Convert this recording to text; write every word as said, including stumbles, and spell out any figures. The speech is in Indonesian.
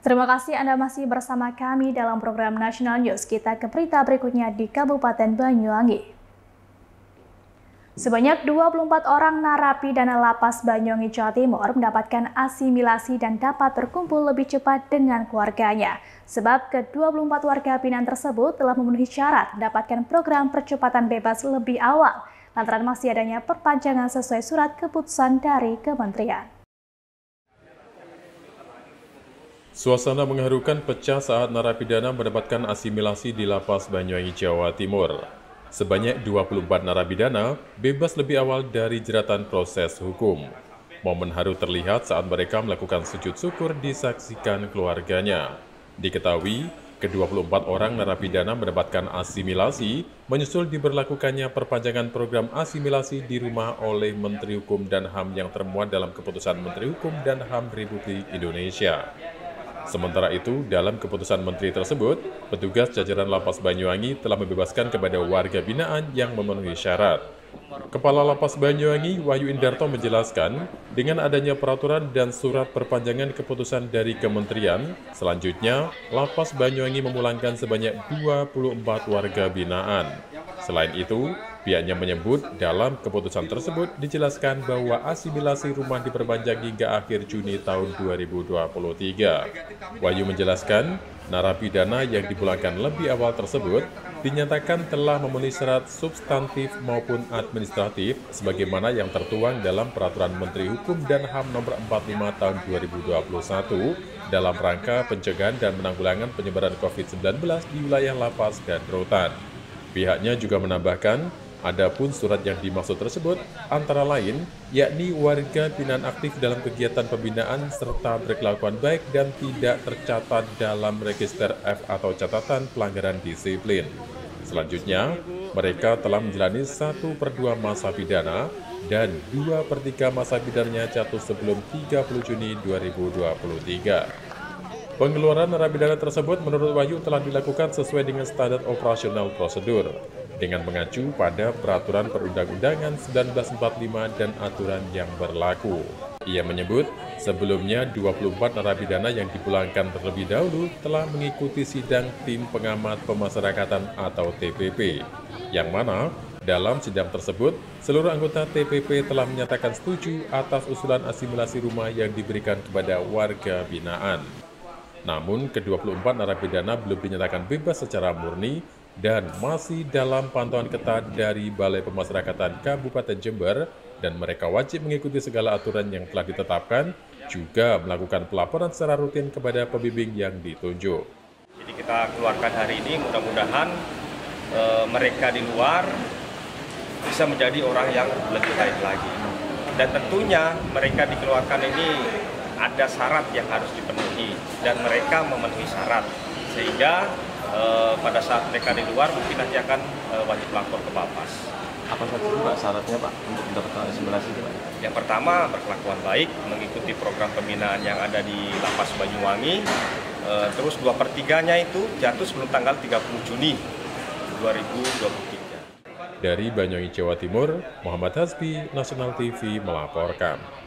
Terima kasih Anda masih bersama kami dalam program National News. Kita ke berita berikutnya di Kabupaten Banyuwangi. Sebanyak dua puluh empat orang narapidana Lapas Banyuwangi, Jawa Timur mendapatkan asimilasi dan dapat berkumpul lebih cepat dengan keluarganya. Sebab ke dua puluh empat warga binaan tersebut telah memenuhi syarat mendapatkan program percepatan bebas lebih awal, lantaran masih adanya perpanjangan sesuai surat keputusan dari kementerian. Suasana mengharukan pecah saat narapidana mendapatkan asimilasi di Lapas Banyuwangi, Jawa Timur. Sebanyak dua puluh empat narapidana bebas lebih awal dari jeratan proses hukum. Momen haru terlihat saat mereka melakukan sujud syukur disaksikan keluarganya. Diketahui, ke dua puluh empat orang narapidana mendapatkan asimilasi menyusul diberlakukannya perpanjangan program asimilasi di rumah oleh Menteri Hukum dan H A M yang termuat dalam Keputusan Menteri Hukum dan H A M Republik Indonesia. Sementara itu, dalam keputusan menteri tersebut, petugas jajaran Lapas Banyuwangi telah membebaskan kepada warga binaan yang memenuhi syarat. Kepala Lapas Banyuwangi, Wahyu Indarto menjelaskan, dengan adanya peraturan dan surat perpanjangan keputusan dari kementerian, selanjutnya Lapas Banyuwangi memulangkan sebanyak dua puluh empat warga binaan. Selain itu, pihaknya menyebut dalam keputusan tersebut dijelaskan bahwa asimilasi rumah diperpanjang hingga akhir Juni tahun dua ribu dua puluh tiga. Wahyu menjelaskan, narapidana yang dipulangkan lebih awal tersebut dinyatakan telah memenuhi syarat substantif maupun administratif sebagaimana yang tertuang dalam Peraturan Menteri Hukum dan H A M Nomor empat puluh lima Tahun dua ribu dua puluh satu dalam rangka pencegahan dan penanggulangan penyebaran COVID sembilan belas di wilayah lapas dan rutan. Pihaknya juga menambahkan, adapun surat yang dimaksud tersebut antara lain yakni warga binaan aktif dalam kegiatan pembinaan serta berkelakuan baik dan tidak tercatat dalam register F atau catatan pelanggaran disiplin. Selanjutnya, mereka telah menjalani satu per dua masa pidana dan dua per tiga masa pidananya jatuh sebelum tiga puluh Juni dua ribu dua puluh tiga. Pengeluaran narapidana tersebut menurut Wahyu telah dilakukan sesuai dengan standar operasional prosedur, dengan mengacu pada Peraturan Perundang-undangan seribu sembilan ratus empat puluh lima dan aturan yang berlaku. Ia menyebut, sebelumnya dua puluh empat narapidana yang dipulangkan terlebih dahulu telah mengikuti sidang Tim Pengamat Pemasyarakatan atau T P P, yang mana dalam sidang tersebut, seluruh anggota T P P telah menyatakan setuju atas usulan asimilasi rumah yang diberikan kepada warga binaan. Namun, ke dua puluh empat narapidana belum dinyatakan bebas secara murni dan masih dalam pantauan ketat dari Balai Pemasyarakatan Kabupaten Jember dan mereka wajib mengikuti segala aturan yang telah ditetapkan, juga melakukan pelaporan secara rutin kepada pembimbing yang ditunjuk. Jadi kita keluarkan hari ini, mudah-mudahan e, mereka di luar bisa menjadi orang yang lebih baik lagi. Dan tentunya mereka dikeluarkan ini ada syarat yang harus dipenuhi dan mereka memenuhi syarat sehingga e, pada saat mereka di luar mungkin nanti akan e, wajib lapor ke Bapas. Apa saja Pak syaratnya Pak untuk mendapatkan asimilasi Pak? Yang pertama, berkelakuan baik, mengikuti program pembinaan yang ada di Lapas Banyuwangi. E, terus dua per tiganya itu jatuh sebelum tanggal tiga puluh Juni dua ribu dua puluh tiga. Dari Banyuwangi, Jawa Timur, Muhammad Hasbi, Nasional T V melaporkan.